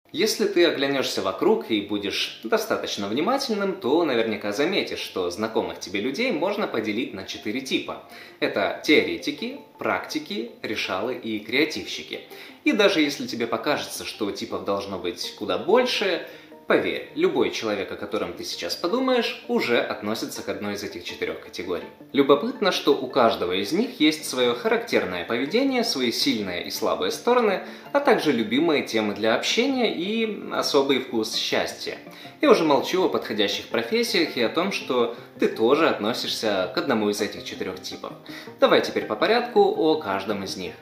Если ты оглянешься вокруг и будешь достаточно внимательным, то наверняка заметишь, что знакомых тебе людей можно поделить на 4 типа. Это теоретики, практики, решалы и креативщики. И даже если тебе покажется, что типов должно быть куда больше, поверь, любой человек, о котором ты сейчас подумаешь, уже относится к одной из этих 4 категорий. Любопытно, что у каждого из них есть свое характерное поведение, свои сильные и слабые стороны, а также любимые темы для общения и особый вкус счастья. Я уже молчу о подходящих профессиях и о том, что ты тоже относишься к одному из этих 4 типов. Давай теперь по порядку о каждом из них.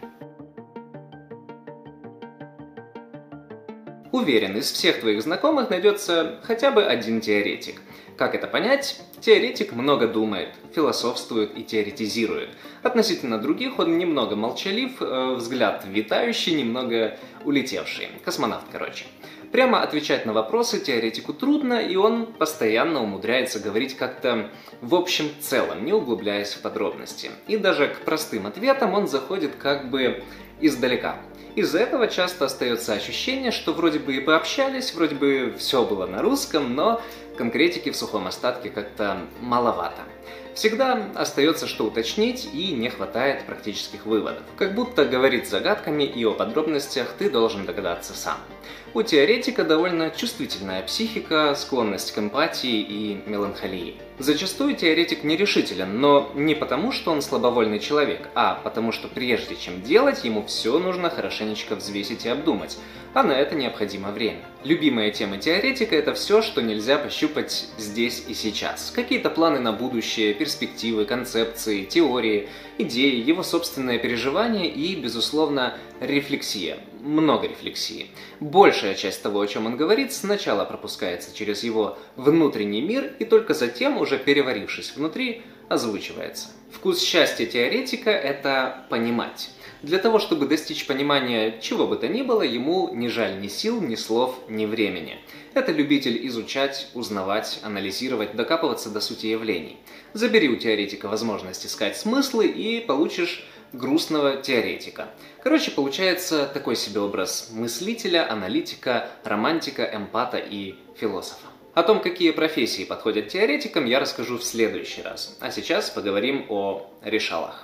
Уверен, из всех твоих знакомых найдется хотя бы один теоретик. Как это понять? Теоретик много думает, философствует и теоретизирует. Относительно других он немного молчалив, взгляд витающий, немного улетевший. Космонавт, короче. Прямо отвечать на вопросы теоретику трудно, и он постоянно умудряется говорить как-то в общем целом, не углубляясь в подробности. И даже к простым ответам он заходит как бы издалека. Из-за этого часто остается ощущение, что вроде бы и пообщались, вроде бы все было на русском, но конкретики в сухом остатке как-то маловато. Всегда остается что уточнить и не хватает практических выводов. Как будто говорить загадками и о подробностях ты должен догадаться сам. У теоретика довольно чувствительная психика, склонность к эмпатии и меланхолии. Зачастую теоретик нерешителен, но не потому, что он слабовольный человек, а потому, что прежде чем делать, ему все нужно хорошенечко взвесить и обдумать, а на это необходимо время. Любимая тема теоретика – это все, что нельзя пощупать здесь и сейчас. Какие-то планы на будущее, перспективы, концепции, теории, идеи, его собственное переживание и, безусловно, рефлексия. Много рефлексии. Большая часть того, о чем он говорит, сначала пропускается через его внутренний мир и только затем, уже переварившись внутри, озвучивается. Вкус счастья теоретика – это понимать. Для того, чтобы достичь понимания чего бы то ни было, ему не жаль ни сил, ни слов, ни времени. Это любитель изучать, узнавать, анализировать, докапываться до сути явлений. Забери у теоретика возможность искать смыслы и получишь грустного теоретика. Короче, получается такой себе образ мыслителя, аналитика, романтика, эмпата и философа. О том, какие профессии подходят теоретикам, я расскажу в следующий раз. А сейчас поговорим о решалах.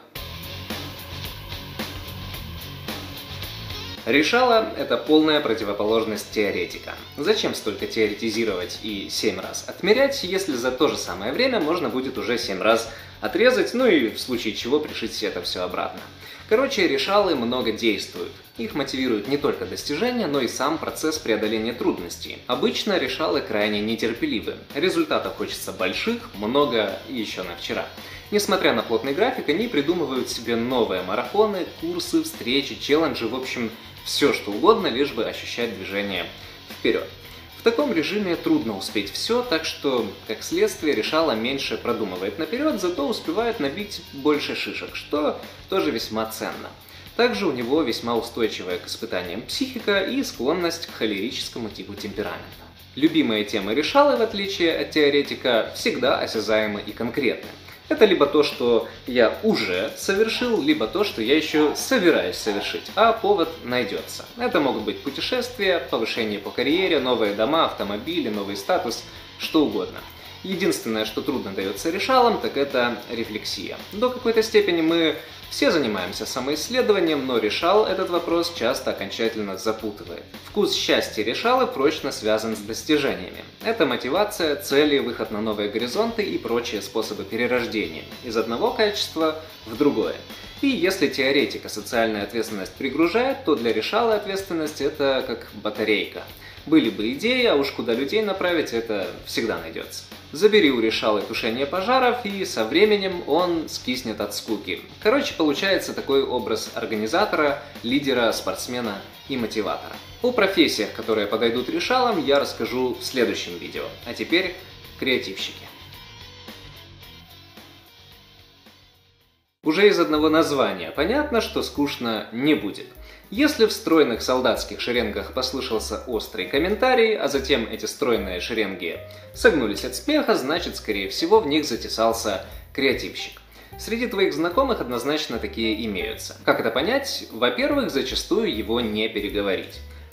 Решала – это полная противоположность теоретика. Зачем столько теоретизировать и 7 раз отмерять, если за то же самое время можно будет уже 7 раз отрезать, ну и в случае чего пришить это все обратно. Короче, решалы много действуют. Их мотивирует не только достижения, но и сам процесс преодоления трудностей. Обычно решалы крайне нетерпеливы. Результатов хочется больших, много и еще на вчера. Несмотря на плотный график, они придумывают себе новые марафоны, курсы, встречи, челленджи, в общем, все что угодно, лишь бы ощущать движение вперед. В таком режиме трудно успеть все, так что, как следствие, решала меньше продумывает наперед, зато успевает набить больше шишек, что тоже весьма ценно. Также у него весьма устойчивая к испытаниям психика и склонность к холерическому типу темперамента. Любимые темы решалы, в отличие от теоретика, всегда осязаемы и конкретны. Это либо то, что я уже совершил, либо то, что я еще собираюсь совершить, а повод найдется. Это могут быть путешествия, повышение по карьере, новые дома, автомобили, новый статус, что угодно. Единственное, что трудно дается решалам, так это рефлексия. До какой-то степени мы все занимаемся самоисследованием, но решал этот вопрос часто окончательно запутывает. Вкус счастья решалы прочно связан с достижениями. Это мотивация, цели, выход на новые горизонты и прочие способы перерождения из одного качества в другое. И если теоретика социальная ответственность пригружает, то для решала ответственность это как батарейка. Были бы идеи, а уж куда людей направить, это всегда найдется. Забери у решалы тушение пожаров, и со временем он скиснет от скуки. Короче, получается такой образ организатора, лидера, спортсмена и мотиватора. О профессиях, которые подойдут решалам, я расскажу в следующем видео. А теперь креативщики. Уже из одного названия понятно, что скучно не будет. Если в стройных солдатских шеренгах послышался острый комментарий, а затем эти стройные шеренги согнулись от смеха, значит, скорее всего, в них затесался креативщик. Среди твоих знакомых однозначно такие имеются. Как это понять? Во-первых, зачастую его не переговорить.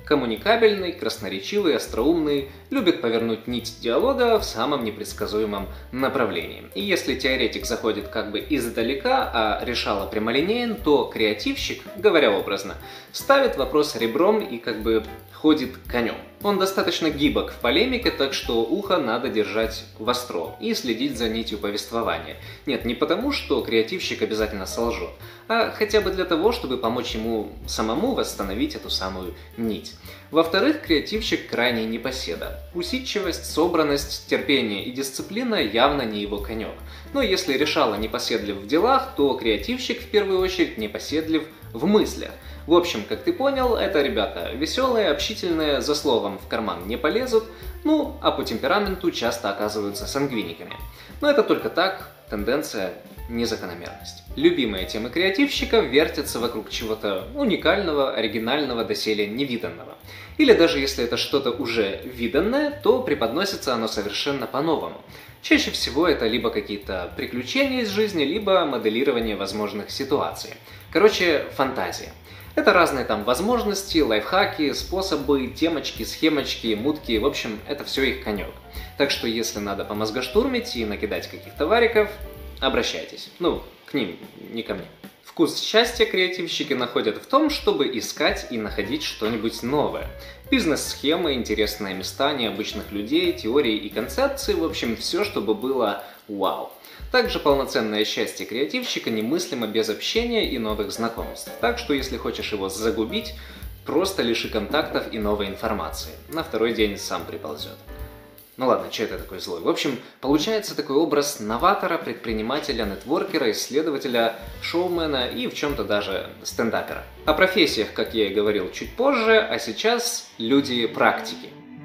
коммуникабельный, красноречивый, остроумный, любит повернуть нить диалога в самом непредсказуемом направлении. И если теоретик заходит как бы издалека, а решала прямолинеен, то креативщик, говоря образно, ставит вопрос ребром и как бы ходит конем. Он достаточно гибок в полемике, так что ухо надо держать востро и следить за нитью повествования. Нет, не потому, что креативщик обязательно солжет, а хотя бы для того, чтобы помочь ему самому восстановить эту самую нить. Во-вторых, креативщик крайне непоседа. Усидчивость, собранность, терпение и дисциплина явно не его конек. Но если решала непоседлив в делах, то креативщик в первую очередь непоседлив в мыслях. В общем, как ты понял, это ребята веселые, общительные, за словом в карман не полезут, ну, а по темпераменту часто оказываются сангвиниками. Но это только так, тенденция, не закономерность. Любимые темы креативщика вертятся вокруг чего-то уникального, оригинального, доселе невиданного. Или даже если это что-то уже виданное, то преподносится оно совершенно по-новому. Чаще всего это либо какие-то приключения из жизни, либо моделирование возможных ситуаций. Короче, фантазия. Это разные там возможности, лайфхаки, способы, темочки, схемочки, мутки, в общем, это все их конек. Так что если надо помозгоштурмить и накидать каких-то вариков, обращайтесь. Ну, к ним, не ко мне. Вкус счастья креативщики находят в том, чтобы искать и находить что-нибудь новое. Бизнес-схемы, интересные места, необычных людей, теории и концепции, в общем, все, чтобы было вау. Также полноценное счастье креативщика немыслимо без общения и новых знакомств. Так что если хочешь его загубить, просто лиши контактов и новой информации. На второй день сам приползет. Ну ладно, что это такой злой? В общем, получается такой образ новатора, предпринимателя, нетворкера, исследователя, шоумена и в чем-то даже стендапера. О профессиях, как я и говорил, чуть позже, а сейчас люди-практики.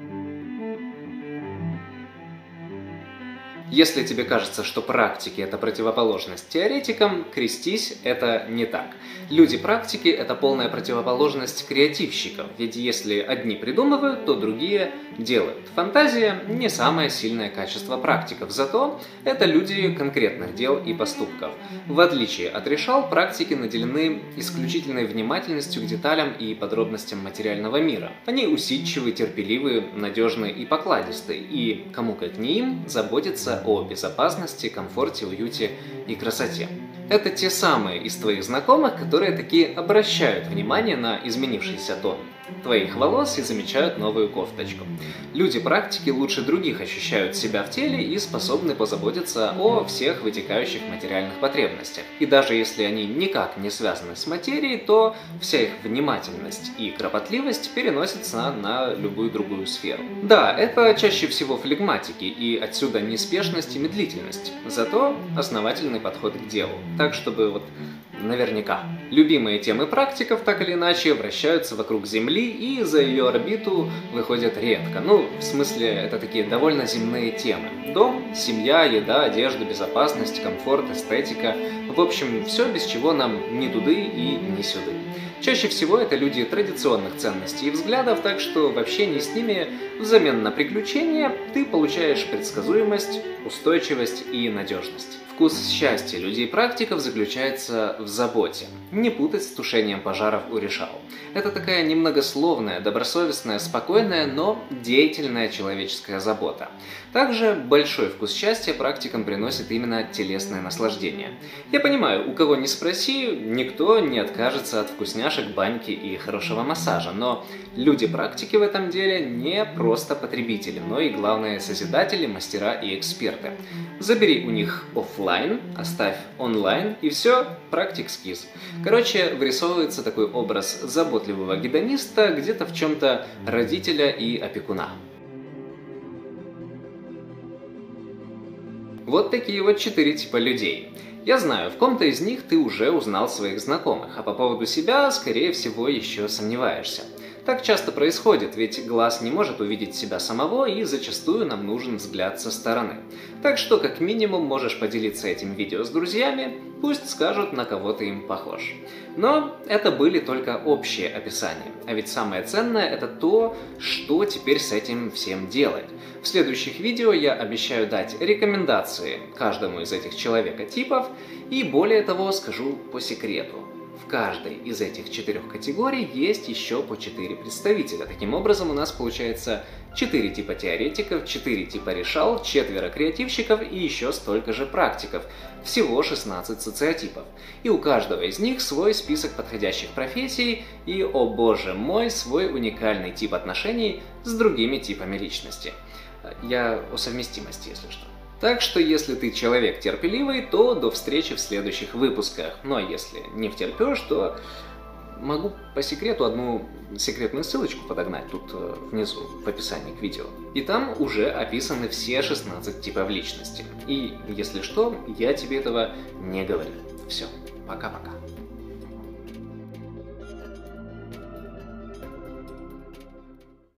Если тебе кажется, что практики – это противоположность теоретикам, крестись, это не так. Люди-практики – это полная противоположность креативщикам, ведь если одни придумывают, то другие делают. Фантазия – не самое сильное качество практиков, зато это люди конкретных дел и поступков. В отличие от решал, практики наделены исключительной внимательностью к деталям и подробностям материального мира. Они усидчивы, терпеливы, надежны и покладисты, и кому как не им заботиться о безопасности, комфорте, уюте и красоте. Это те самые из твоих знакомых, которые таки обращают внимание на изменившийся тон твоих волос и замечают новую кофточку. Люди-практики лучше других ощущают себя в теле и способны позаботиться о всех вытекающих материальных потребностях. И даже если они никак не связаны с материей, то вся их внимательность и кропотливость переносится на любую другую сферу. Да, это чаще всего флегматики, и отсюда неспешность и медлительность, зато основательный подход к делу. Так, чтобы вот наверняка. Любимые темы практиков так или иначе вращаются вокруг Земли и за ее орбиту выходят редко. Ну, в смысле, это такие довольно земные темы. Дом, семья, еда, одежда, безопасность, комфорт, эстетика. В общем, все, без чего нам ни туды и ни сюды. Чаще всего это люди традиционных ценностей и взглядов, так что в общении с ними взамен на приключения ты получаешь предсказуемость, устойчивость и надежность. Вкус счастья людей-практиков заключается в заботе. Не путать с тушением пожаров у решал. Это такая немногословная, добросовестная, спокойная, но деятельная человеческая забота. Также большой вкус счастья практикам приносит именно телесное наслаждение. Я понимаю, у кого ни спроси, никто не откажется от вкусняшек, баньки и хорошего массажа, но люди-практики в этом деле не просто потребители, но и, главное, созидатели, мастера и эксперты. Забери у них офлайн, оставь онлайн, и все, практик-скиз. Короче, вырисовывается такой образ заботливого гедониста, где-то в чем-то родителя и опекуна. Вот такие вот 4 типа людей. Я знаю, в ком-то из них ты уже узнал своих знакомых, а по поводу себя, скорее всего, еще сомневаешься. Так часто происходит, ведь глаз не может увидеть себя самого, и зачастую нам нужен взгляд со стороны. Так что, как минимум, можешь поделиться этим видео с друзьями, пусть скажут, на кого ты им похож. Но это были только общие описания, а ведь самое ценное – это то, что теперь с этим всем делать. В следующих видео я обещаю дать рекомендации каждому из этих человека-типов, и более того, скажу по секрету. в каждой из этих 4 категорий есть еще по 4 представителя. Таким образом, у нас получается 4 типа теоретиков, 4 типа решал, 4 креативщиков и еще столько же практиков. Всего 16 социотипов. И у каждого из них свой список подходящих профессий и, о боже мой, свой уникальный тип отношений с другими типами личности. Я о совместимости, если что. Так что, если ты человек терпеливый, то до встречи в следующих выпусках. Ну а если не втерпешь, то могу по секрету одну секретную ссылочку подогнать тут внизу в описании к видео. И там уже описаны все 16 типов личности. И если что, я тебе этого не говорю. Все, пока-пока.